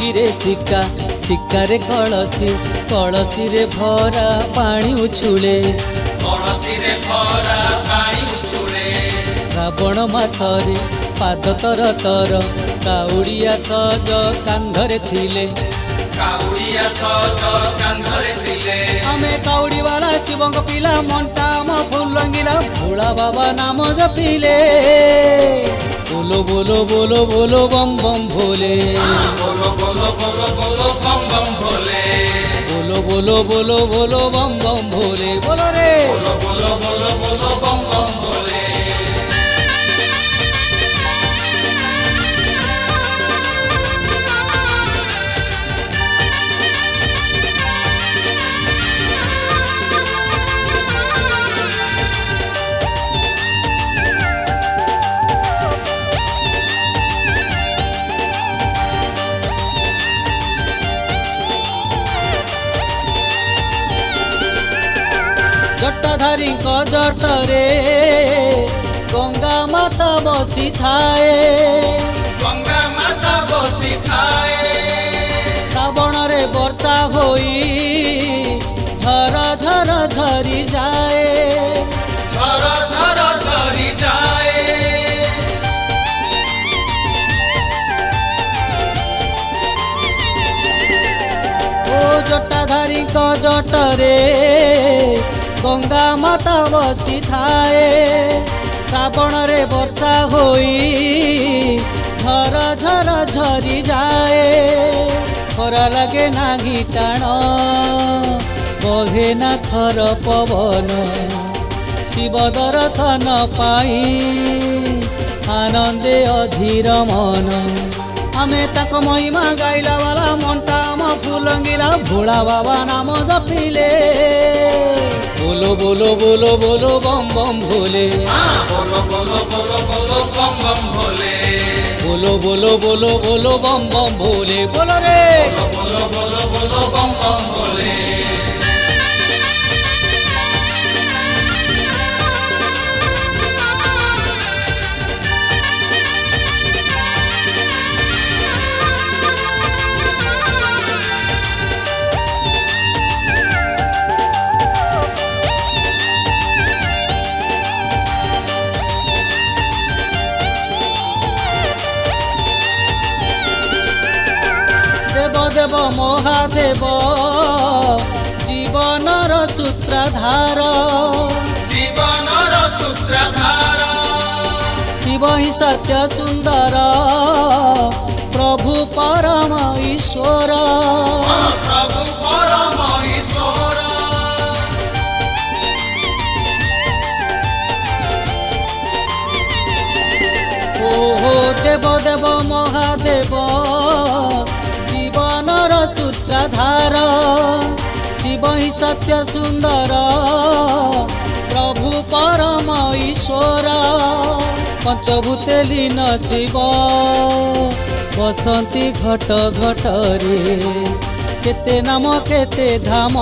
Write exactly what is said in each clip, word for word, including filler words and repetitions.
मुंडी रे सिक्का सिक्का रे कलसी कलसी रे भरा पानी उछुले कलसी रे भरा पानी उछुले श्रावण मासरे पाद तर तर काउड़िया सज कांधरे थिले काउड़िया सज कांधरे थिले आमे काउड़ी वाला शिवंग पिला मंटा म फूल रंगीला भोला बाबा नाम जपिले बोलो बोलो बोलो बोलो बम बम भोले बोलो बोलो बोलो बोलो बम बम भोले बोलो बोलो बोलो बोलो बम बम भोले बोलो रे बोलो बोलो बोलो बोलो बम बम भोले जटाधारी जटरे गंगा माता बसी थाए गंगा माता बसी थाए श्रावण रे वर्षा होई झर झर झरी जाए झर झर झरी जाए ओ जटाधारी जटरे गंगा माता बसी थाए श्रावण रे वर्षा होई झर झर झरी जाए खरा लगे नागी टाण बहे ना खर पवन शिव दर्शन पाई आनंदे अधीर मन आमे तक महिमा गाइला वाला मंटा म फुलंगिला भोला बाबा नाम जपिले बोलो बोलो बोलो बोलो बम बम भोले बोलो बोलो बोलो बोलो बम बम भोले बोलो बोलो बोलो बोलो बम बम भोले बोलो रे बोलो बोलो बोलो बम बम भोले देव देव महादेव जीवनर सूत्रधार जीवनर सूत्रधार शिव ही सत्य सुंदर प्रभु परम ईश्वर प्रभु परम ईश्वर ओहो देव देव महादेव जीवनर सूत्रधार शिव ही सत्य सुंदर प्रभु परम ईश्वर पंचभूते लीन शिव बसंती घट घटरे केते नाम केते धाम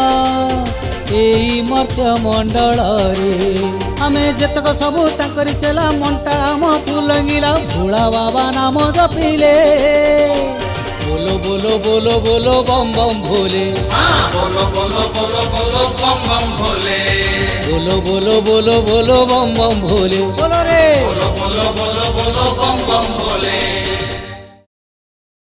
एई मर्त्य मंडल रे आमे जेतक सबू ताकरी चला मंटा आम फुलंगिला भोला बाबा नाम जपिले बोलो बोलो बोलो बोलो बम बम भोले बोलो बोलो बोलो बोलो बम बम भोले बोलो बोलो बोलो बोलो बम बम भोले बोलो रे बोलो बोलो बोलो बोलो बम बम भोले।